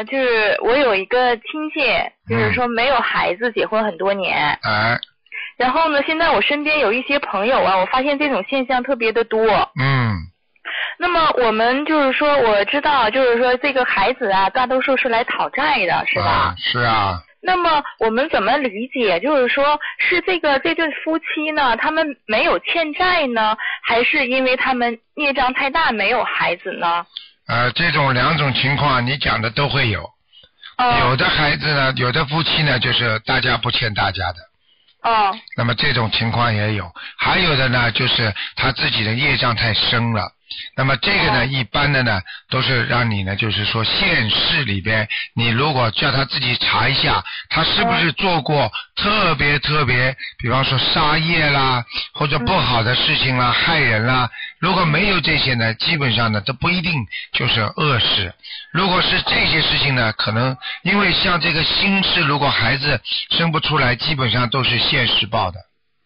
就是我有一个亲戚，就是说没有孩子，结婚很多年。然后呢，现在我身边有一些朋友啊，我发现这种现象特别的多。那么我们就是说，我知道，就是说这个孩子啊，大多数是来讨债的，是吧？ 是啊。 那么我们怎么理解？就是说，是这对夫妻呢，他们没有欠债呢，还是因为他们孽障太大没有孩子呢？ 这种两种情况你讲的都会有。有的孩子呢，有的夫妻呢，就是大家不欠大家的。那么这种情况也有，还有的呢，就是他自己的业障太深了。那么这个呢，一般的呢，都是让你呢，就是说现世里边，你如果叫他自己查一下，他是不是做过特别，比方说杀业啦，或者不好的事情啦，害人啦。如果没有这些呢，基本上呢，都不一定就是恶事。如果是这些事情呢，可能因为像这个心事，如果孩子生不出来，基本上都是现世报的。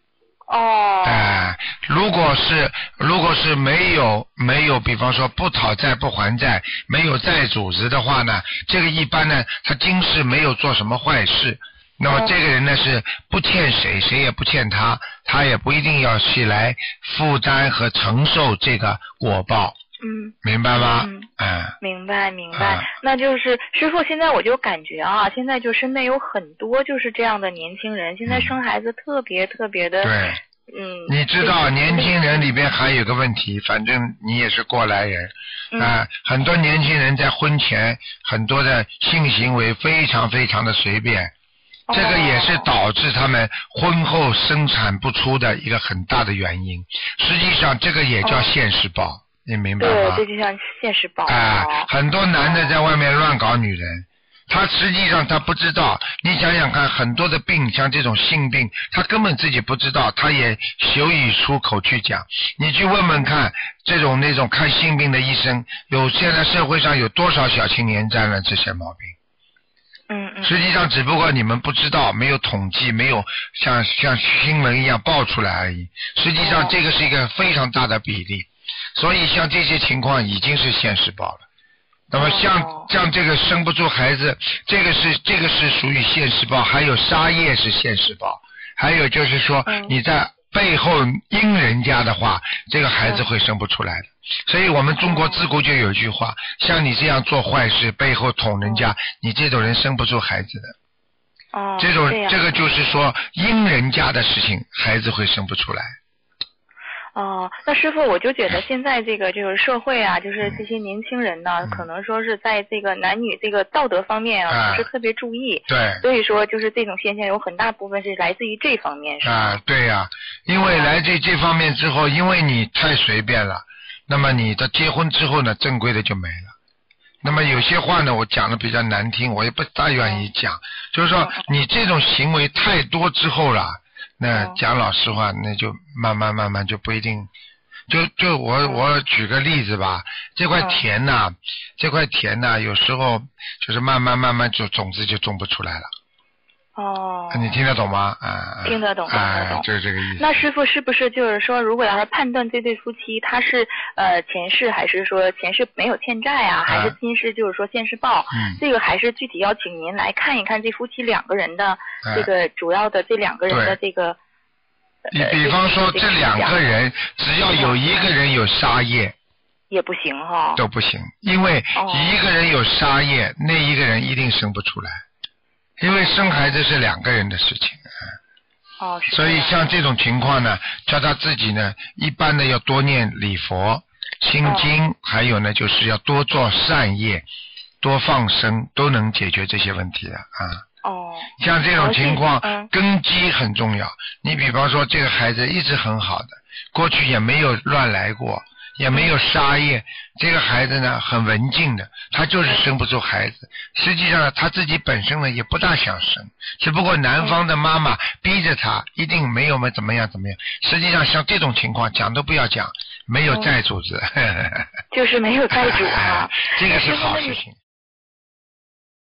如果是没有，比方说不讨债不还债，没有债主子的话呢，这个一般呢，他今世没有做什么坏事，那么这个人呢是不欠谁，谁也不欠他，他也不一定要去来负担和承受这个果报。明白吗？ 明白。那就是师父，现在我就感觉啊，现在就身边有很多就是这样的年轻人，现在生孩子特别的。 对。你知道年轻人里边还有个问题，反正你也是过来人很多年轻人在婚前很多的性行为非常的随便，这个也是导致他们婚后生产不出的一个很大的原因。实际上这个也叫现世报。你明白吗？ 对，这就像现实报。 很多男的在外面乱搞女人，他实际上他不知道。你想想看，很多的病，像这种性病，他根本自己不知道，他也羞于出口去讲。你去问问看，这种那种看性病的医生，现在社会上有多少小青年沾了这些毛病？实际上只不过你们不知道，没有统计，没有像新闻一样爆出来而已。实际上这个是一个非常大的比例。所以像这些情况已经是现世报了。那么像这个生不出孩子，这个是属于现世报，还有杀业是现世报，还有就是说你在背后阴人家的话，这个孩子会生不出来的。所以我们中国自古就有一句话，像你这样做坏事背后捅人家，你这种人生不出孩子的。这个就是说阴人家的事情，孩子会生不出来。 那师父，我就觉得现在这个社会啊，就是这些年轻人呢，可能说是在这个男女这个道德方面啊，不是特别注意。 对。 所以说，就是这种现象有很大部分是来自于这方面，是吧？ 对呀，因为来自于这方面之后，因为你太随便了，那么你的结婚之后呢，正规的就没了。那么有些话呢，我讲的比较难听，我也不大愿意讲，就是说你这种行为太多之后了。那讲老实话，那就慢慢就不一定。就我举个例子吧，这块田呐，有时候就是慢慢就种子就种不出来了。你听得懂吗？ 听得懂。 就是这个意思。 那师父是不是就是说，如果要是判断这对夫妻他是前世，还是说前世没有欠债啊，还是今世就是说现世报？这个还是具体要请您来看一看这夫妻两个人的这个主要的这两个人的这个。 你比方说这两个人，只要有一个人有杀业， 也不行哈。 都不行，因为一个人有杀业，那一个人一定生不出来。因为生孩子是两个人的事情。所以像这种情况呢，叫他自己呢，一般的要多念礼佛、心经，还有呢就是要多做善业，多放生，都能解决这些问题的像这种情况，根基很重要。你比方说这个孩子一直很好的，过去也没有乱来过，也没有杀业，这个孩子呢很文静的，他就是生不出孩子。实际上他自己本身呢也不大想生，只不过男方的妈妈逼着他，一定没有怎么样。实际上像这种情况讲都不要讲，没有债主子。 就是没有债主这个是好事情。